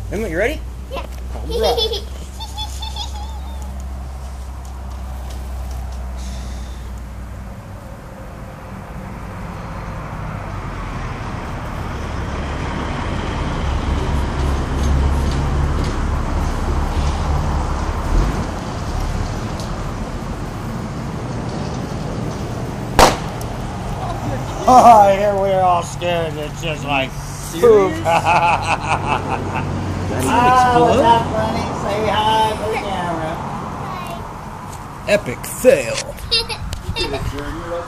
Emma, you ready? Yeah. All right. Oh, here we're all scared. It's just like poop. That Was explode? that funny? Say hi to the camera. Epic fail. Hi. You did it, Jerry. You're